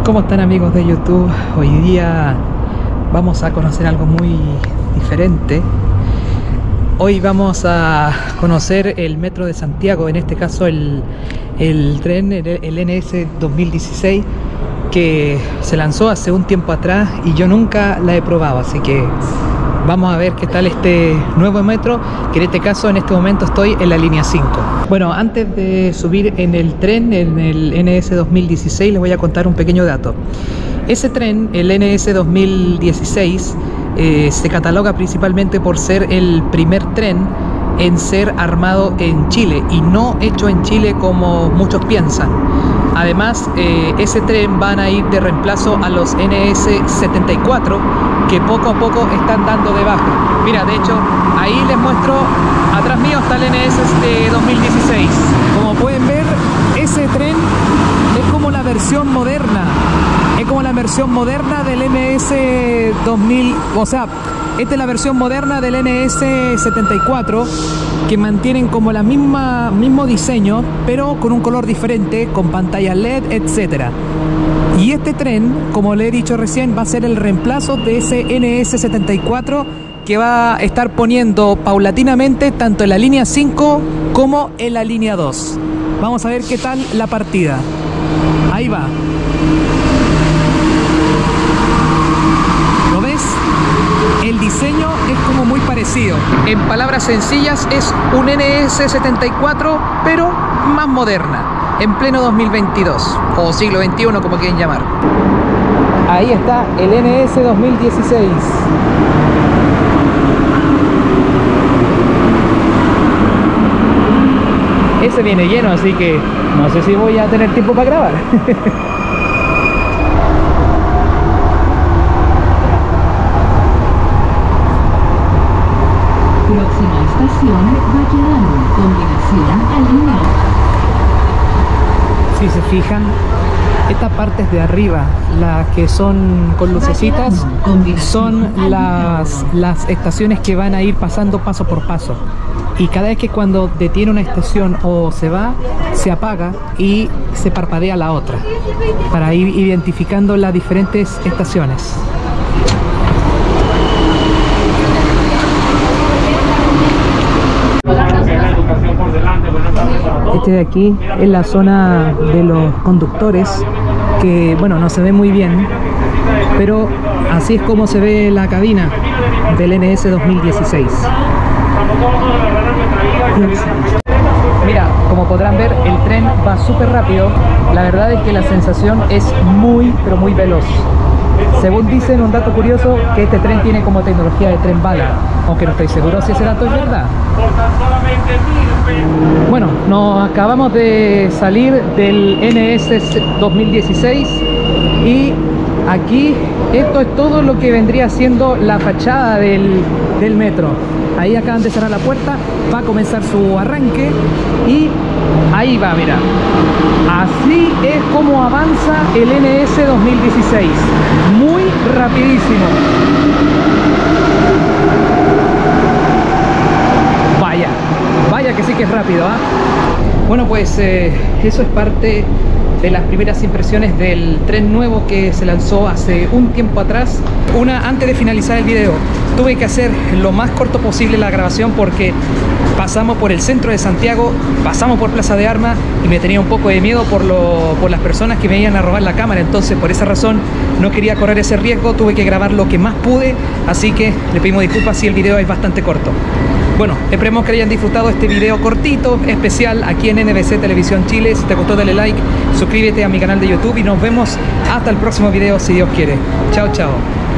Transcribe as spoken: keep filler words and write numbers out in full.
¿Cómo están, amigos de YouTube? Hoy día vamos a conocer algo muy diferente. Hoy vamos a conocer el Metro de Santiago, en este caso el, el tren, el, el N S dos mil dieciséis, que se lanzó hace un tiempo atrás y yo nunca la he probado, así que vamos a ver qué tal este nuevo metro, que en este caso en este momento estoy en la línea cinco. Bueno, antes de subir en el tren, en el N S dos mil dieciséis, les voy a contar un pequeño dato. Ese tren, el N S dos mil dieciséis, eh, se cataloga principalmente por ser el primer tren en ser armado en Chile y no hecho en Chile como muchos piensan. Además, eh, ese tren van a ir de reemplazo a los N S setenta y cuatro que poco a poco están dando de baja. Mira, de hecho, ahí les muestro, atrás mío está el N S dos mil dieciséis. Como pueden ver, ese tren es como la versión moderna. Es como la versión moderna del N S dos mil, o sea, esta es la versión moderna del N S setenta y cuatro, que mantienen como la misma mismo diseño, pero con un color diferente, con pantalla L E D, etcétera. Y este tren, como le he dicho recién, va a ser el reemplazo de ese N S setenta y cuatro que va a estar poniendo paulatinamente tanto en la línea cinco como en la línea dos. Vamos a ver qué tal la partida. Ahí va. ¿Lo ves? El diseño es como muy parecido. En palabras sencillas, es un N S setenta y cuatro, pero más moderna, en pleno dos mil veintidós o siglo veintiuno, como quieren llamar. Ahí está el N S dos mil dieciséis. Ese viene lleno, así que no sé si voy a tener tiempo para grabar. Próxima estación, Baquedano, combinación alineada. Si se fijan, estas partes de arriba, las que son con lucecitas, son las, las estaciones que van a ir pasando paso por paso. Y cada vez que cuando detiene una estación o se va, se apaga y se parpadea la otra, para ir identificando las diferentes estaciones. Este de aquí es la zona de los conductores, que bueno, no se ve muy bien, pero así es como se ve la cabina del N S dos mil dieciséis. Mira, como podrán ver, el tren va súper rápido. La verdad es que la sensación es muy, pero muy veloz. Según dicen, un dato curioso, que este tren tiene como tecnología de tren bala, aunque no estoy seguro si ese dato es verdad. Bueno, nos acabamos de salir del N S dos mil dieciséis y aquí esto es todo lo que vendría siendo la fachada del, del metro. Ahí acaban de cerrar la puerta, va a comenzar su arranque y ahí va, mira. Así es como avanza el N S dos mil dieciséis, muy rapidísimo. Vaya, vaya que sí que es rápido, ¿ah? ¿eh? Bueno, pues eh, eso es parte de las primeras impresiones del tren nuevo que se lanzó hace un tiempo atrás. Una, antes de finalizar el video, tuve que hacer lo más corto posible la grabación porque pasamos por el centro de Santiago, pasamos por Plaza de Armas y me tenía un poco de miedo por, lo, por las personas que me iban a robar la cámara. Entonces, por esa razón, no quería correr ese riesgo, tuve que grabar lo que más pude, así que le pedimos disculpas si el video es bastante corto. Bueno, esperemos que hayan disfrutado este video cortito, especial aquí en N B C Televisión Chile. Si te gustó, dale like, suscríbete a mi canal de YouTube y nos vemos hasta el próximo video si Dios quiere. Chao, chao.